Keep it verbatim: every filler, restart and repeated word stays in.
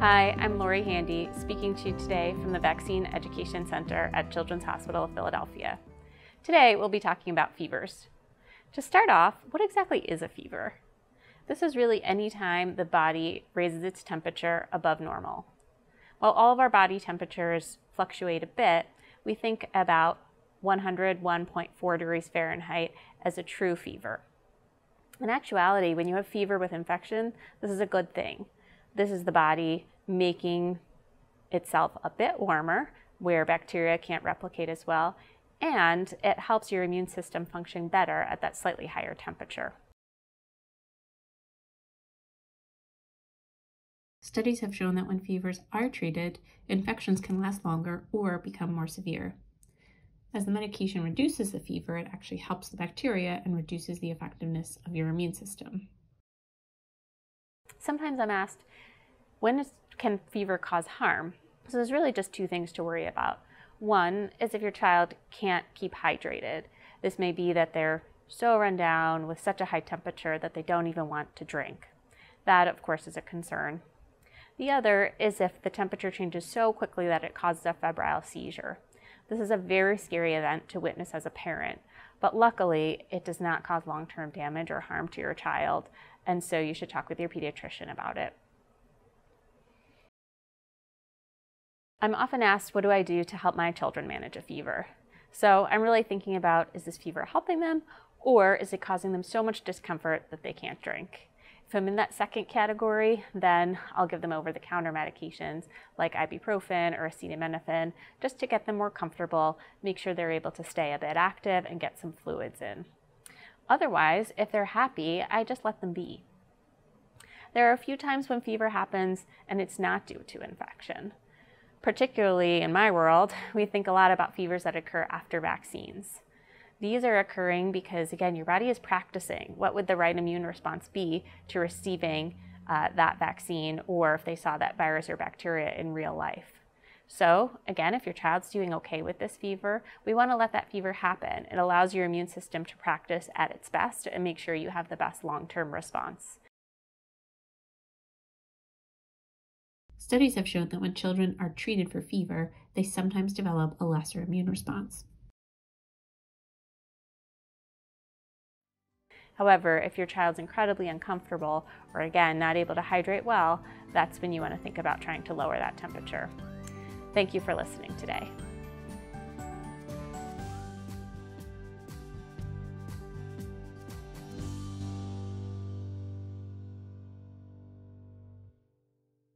Hi, I'm Lori Handy, speaking to you today from the Vaccine Education Center at Children's Hospital of Philadelphia. Today, we'll be talking about fevers. To start off, what exactly is a fever? This is really any time the body raises its temperature above normal. While all of our body temperatures fluctuate a bit, we think about one hundred one point four degrees Fahrenheit as a true fever. In actuality, when you have fever with infection, this is a good thing. This is the body making itself a bit warmer, where bacteria can't replicate as well, and it helps your immune system function better at that slightly higher temperature. Studies have shown that when fevers are treated, infections can last longer or become more severe. As the medication reduces the fever, it actually helps the bacteria and reduces the effectiveness of your immune system. Sometimes I'm asked, when is, can fever cause harm? So there's really just two things to worry about. One is if your child can't keep hydrated. This may be that they're so run down with such a high temperature that they don't even want to drink. That, of course, is a concern. The other is if the temperature changes so quickly that it causes a febrile seizure. This is a very scary event to witness as a parent, but luckily it does not cause long-term damage or harm to your child, and so you should talk with your pediatrician about it. I'm often asked, what do I do to help my children manage a fever? So I'm really thinking about, is this fever helping them, or is it causing them so much discomfort that they can't drink? If I'm in that second category, then I'll give them over-the-counter medications like ibuprofen or acetaminophen just to get them more comfortable, make sure they're able to stay a bit active and get some fluids in. Otherwise, if they're happy, I just let them be. There are a few times when fever happens and it's not due to infection. Particularly in my world, we think a lot about fevers that occur after vaccines. These are occurring because, again, your body is practicing what would the right immune response be to receiving uh, that vaccine, or if they saw that virus or bacteria in real life. So, again, if your child's doing okay with this fever, we want to let that fever happen. It allows your immune system to practice at its best and make sure you have the best long-term response. Studies have shown that when children are treated for fever, they sometimes develop a lesser immune response. However, if your child's incredibly uncomfortable or, again, not able to hydrate well, that's when you want to think about trying to lower that temperature. Thank you for listening today.